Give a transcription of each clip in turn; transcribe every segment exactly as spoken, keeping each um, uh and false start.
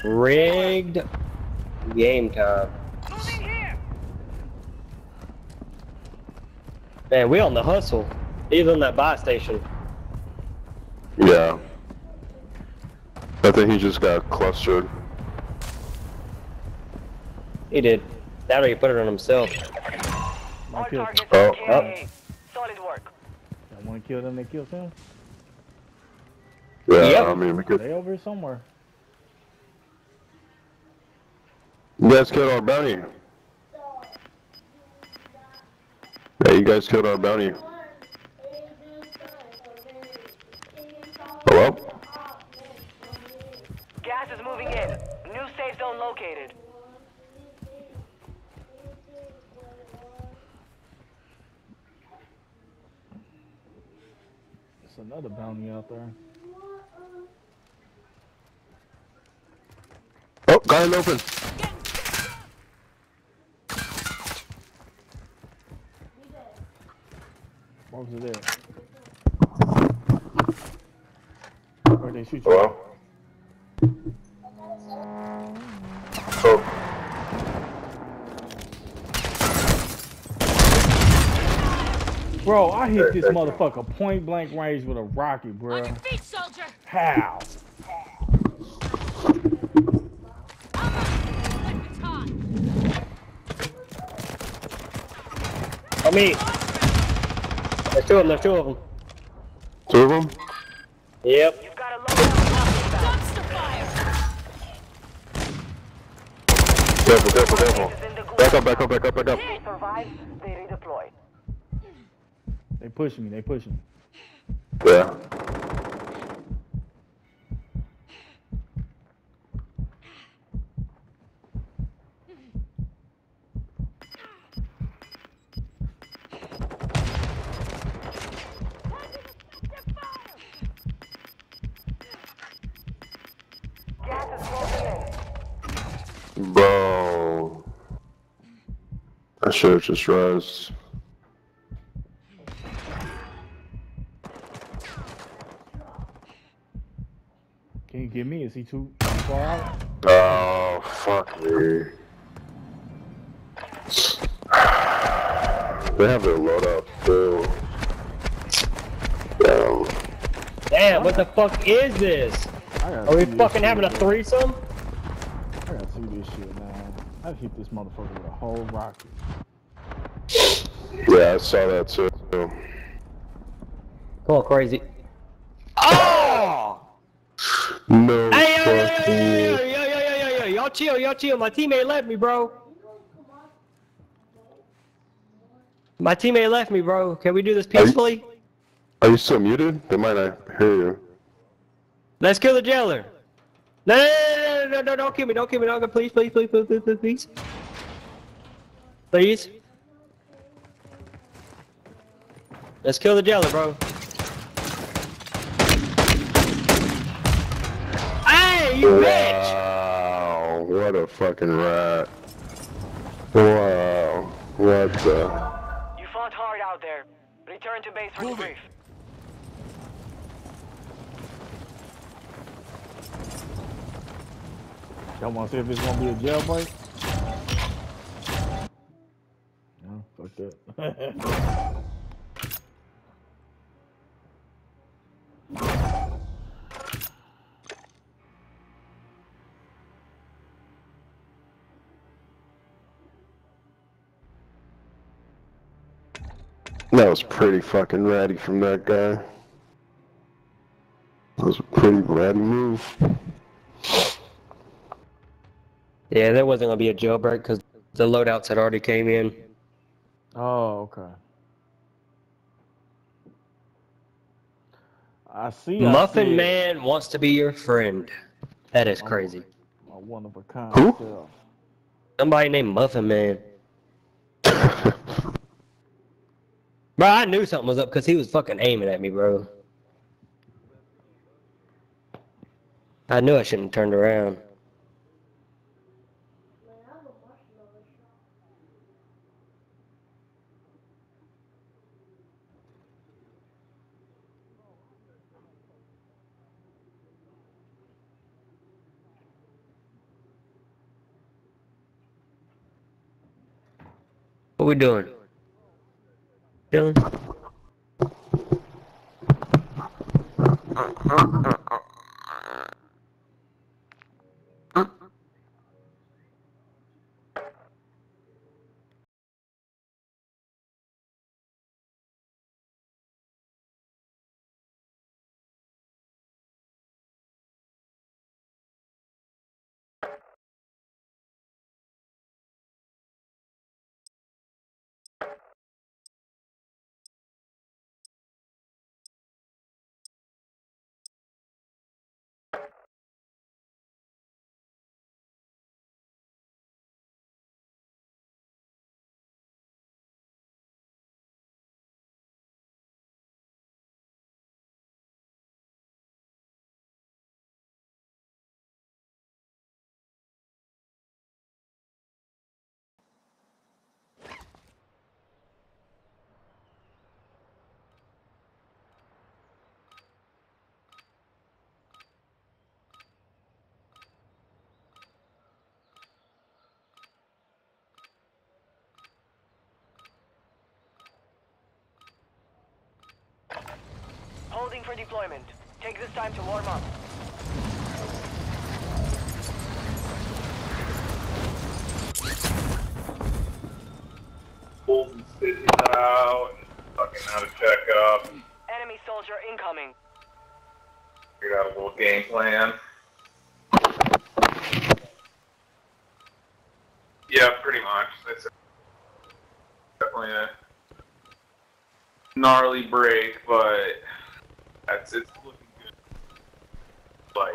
Rigged game time. Moving here. Man, we on the hustle. He's on that buy station. Yeah. I think he just got clustered. He did. That or he put it on himself. All targets Oh, are K I A. Solid work. I want to kill them, they kill him. Yeah, Yep. I mean, we could. They over here somewhere. You guys killed our bounty. Yeah, you guys killed our bounty. Hello? Gas is moving in. New safe zone located. There's another bounty out there. Oh, got it open. What was it there? Where'd they shoot you? Hello? Oh. Bro, I hit this motherfucker point blank range with a rocket, bro. On your feet, soldier. How? It's hot. On me. There's two of them. There's two of them. Two of them? Yep. You've got a loadout. Dumpster fire. Careful, careful, careful. Back up, back up, back up, back up. They survive, they redeploy. They pushing me, they pushing me. Yeah. Gas is closing in. Bro. I should have just rezzed. Can you get me? Is he too far out? Oh, fuck me. They have their loadout too. Damn. Damn, what the fuck is this? I gotta Are we see this fucking shit, having a bro. threesome? I gotta see this shit, man. I hit this motherfucker with a whole rocket. Yeah, I saw that too. Come on, crazy. Oh! No Hey, yo, yo, yo, fucking. yo, yo, yo, yo, yo, yo, yo, y'all chill, y'all chill. My teammate left me, bro. My teammate left me, bro. Can we do this peacefully? Are you still muted? They might not hear you. Let's kill the jailer. No, no, no, no, no, no, don't kill me, don't kill me, don't kill me, please, please, please, please, please, please, please. Please. Let's kill the jailer, bro. Hey, you bitch! Wow, what a fucking rat. Wow, what the... You fought hard out there. Return to base for debrief. Y'all wanna see if it's gonna be a jailbreak? No, fuck that. That was pretty fucking ratty from that guy. That was a pretty ratty move. Yeah, there wasn't gonna be a jailbreak because the loadouts had already came in. Oh, okay. I see. Muffin I see Man wants to be your friend. That is crazy. a one of a kind Who? self. Somebody named Muffin Man. Bro, I knew something was up because he was fucking aiming at me, bro. I knew I shouldn't have turned around. What we doing? Chilling? Holding for deployment. Take this time to warm up. Pulls and spits out, and fucking how to check up. Enemy soldier incoming. Figured out a little game plan. Yeah, pretty much. That's definitely a gnarly break, but that's it's looking good. Like,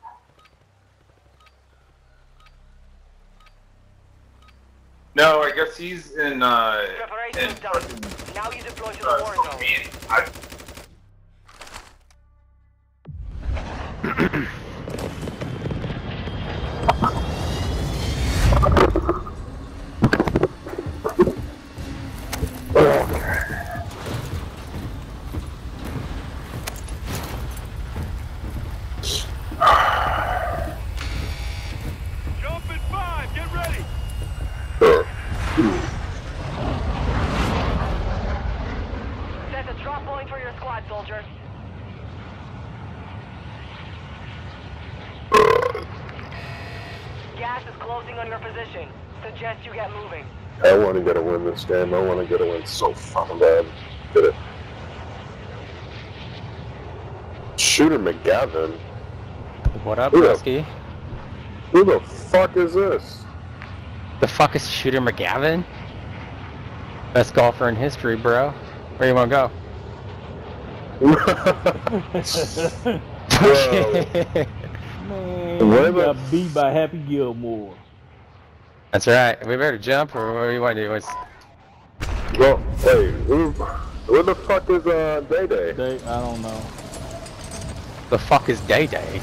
no, I guess he's in. Uh, Preparation in done. fucking, Now you deploy to the uh, war zone. me. I, Jump in five, get ready! Set a drop point for your squad, soldier. Gas is closing on your position. Suggest you get moving. I want to get a win this game. I want to get a win so fucking bad. Get it. Shooter McGavin? What up, Who the- Broski? Who the fuck is this? The fuck is Shooter McGavin? Best golfer in history, bro. Where you wanna go? Bro, Man, What you about- got beat by Happy Gilmore. That's right. We better jump, or what do you want to do? What's... Well, hey, who, who the fuck is uh, Day Day? They, I don't know. The fuck is Day Day?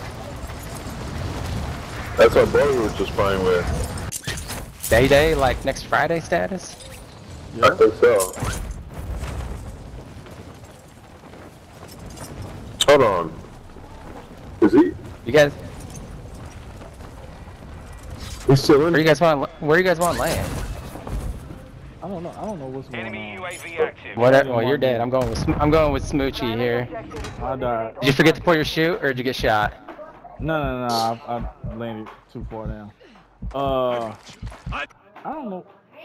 That's what Brody was just playing with. Day Day, like next Friday status? I think so. Hold on. Is he? You guys, He's still in? where you guys want? Where you guys want land? I don't know. I don't know what's going Enemy on. U A V active. Whatever. Well, you're dead. I'm going with. Sm- I'm going with Smoochie here. I died. Did you forget to pull your chute, or did you get shot? No, no, no. I, I landed too far down. Uh, I don't know.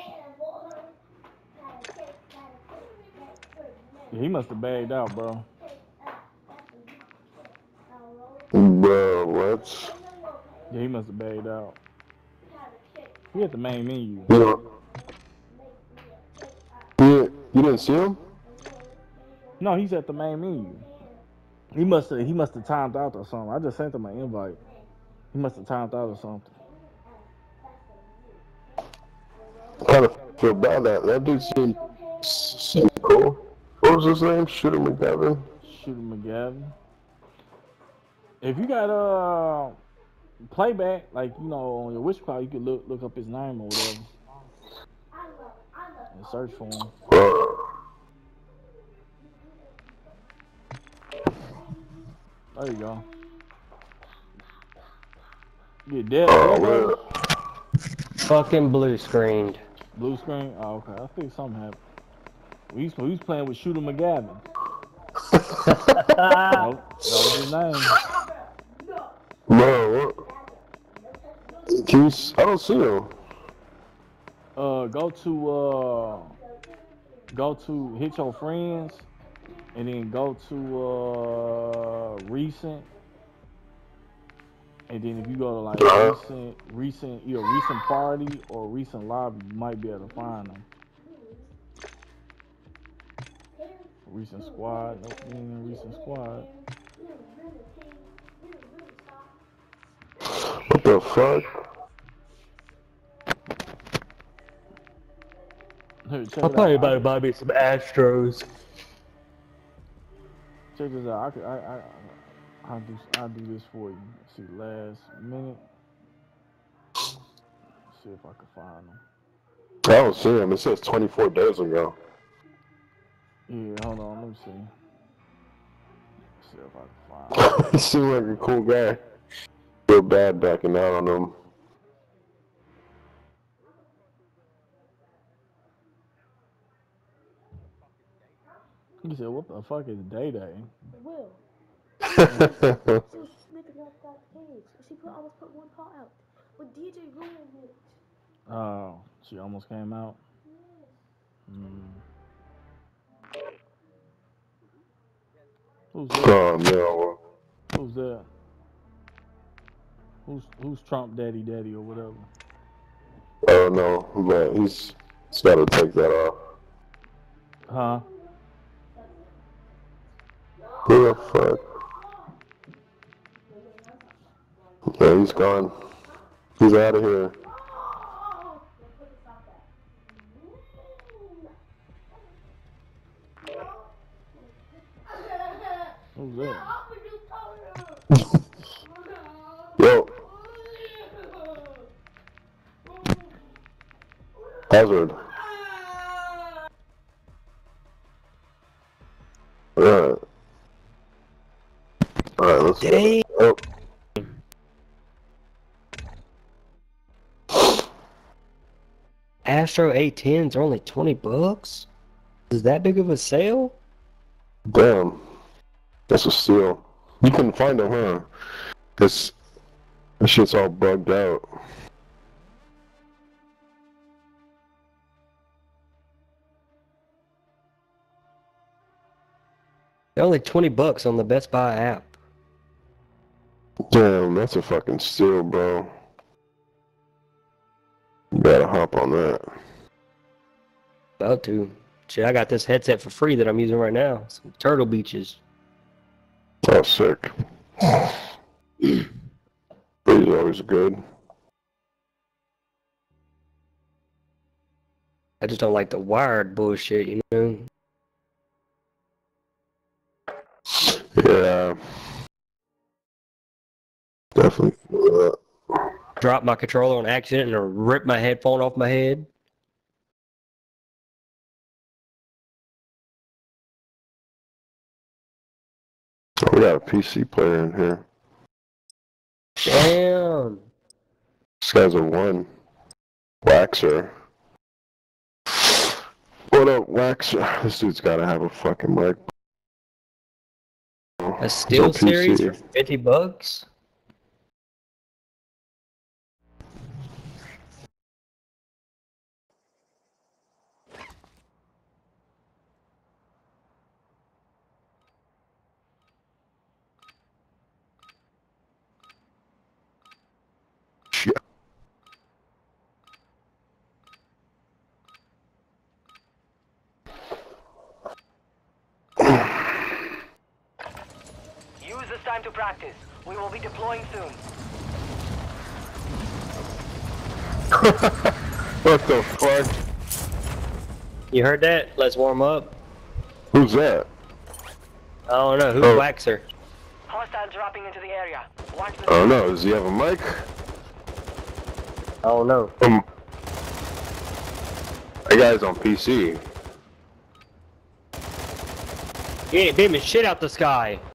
Yeah, he must have bagged out, bro. Bro, what? Yeah, he must have bagged out. He at the main menu. You know, you, you didn't see him? No, he's at the main menu. He must have. He must have timed out or something. I just sent him an invite. He must have timed out or something. Kind of feel bad that that dude seemed, seemed cool. What was his name? Shooter McGavin? Shooter McGavin. If you got uh playback, like you know on your Wish Cloud, you could look look up his name or whatever and search for him. Uh, There you go. Get dead. oh, well. Fucking blue screened. Blue screen? Oh, okay. I think something happened. We used, we was playing with Shooter McGavin. that, that was his name. No, what? Can you, s- I don't see him. Uh, go to uh, go to hit your friends, and then go to uh recent, and then if you go to like Uh-huh. recent, recent, either recent party or recent lobby, you might be able to find them. Recent squad, nope, you ain't in recent squad. What the fuck? Here, check I'll it probably out. about I- to buy me some Astros. Check this out. I could, I, I, I'll do, I'll do this for you. Let's see, last minute. Let's see if I can find them. I don't see him. It says twenty-four days ago. Yeah, hold on. Let me see. Let's see if I can find them. He seemed like a cool guy. Feel bad backing out on him. He said, "What the fuck is Day Day?" Will. She was snipping up that page. She put almost put one part out. But D J ruined it. Oh, she almost came out. Mm. Who's that? Oh no. Who's that? Who's who's Trump Daddy Daddy or whatever? Oh no. But he's he's got to take that off. Huh? Who the fuck? Yeah, he's gone. He's out of here. Who's that? Yo. Hazard. Alright. Alright, let's Dang. go. Oh. Astro eight tens are only twenty bucks? Is that big of a sale? Damn. That's a steal. You couldn't find them, huh? This, this shit's all bugged out. They're only twenty bucks on the Best Buy app. Damn, that's a fucking steal, bro. You gotta hop on that. About to. Shit, I got this headset for free that I'm using right now. Some Turtle Beaches. Oh, sick. He's always good. I just don't like the wired bullshit, you know? Yeah. Definitely feel that. Drop my controller on accident and rip my headphone off my head. Oh, we got a P C player in here. Damn. This guy's a one. Waxer. What up, Waxer? This dude's gotta have a fucking mic. A Steel It's on P C. Series for fifty bucks? Shit. Use this time to practice. We will be deploying soon. What the fuck? You heard that? Let's warm up. Who's that? I don't know. Who's Oh. Waxer? Hostile dropping into the area. Watch the I don't know. Does he have a mic? I don't know. Um, that guy's on P C. He ain't beaming shit out the sky.